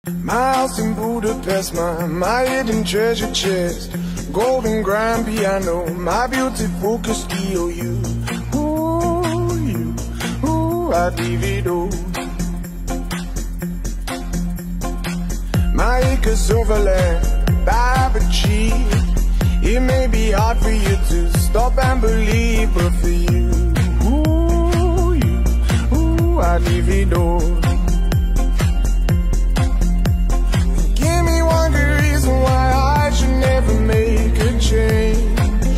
My house in Budapest, my hidden treasure chest, golden grand piano, my beautiful Castillo. You, I divido. My acres of land, Babaji. It may be hard for you to stop and believe, but for you, I divido. Give me one good reason why I should never make a change.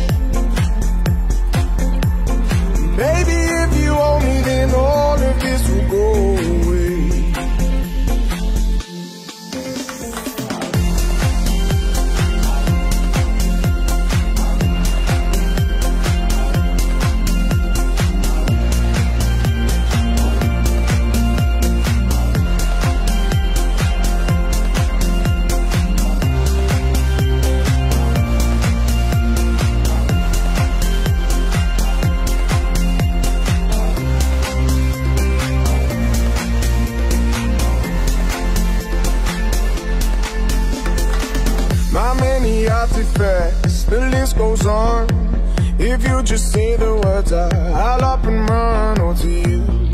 Baby, if you owe me, then all of this will go away. Artifacts, the list goes on. If you just say the words, I'll up and run. Oh, to you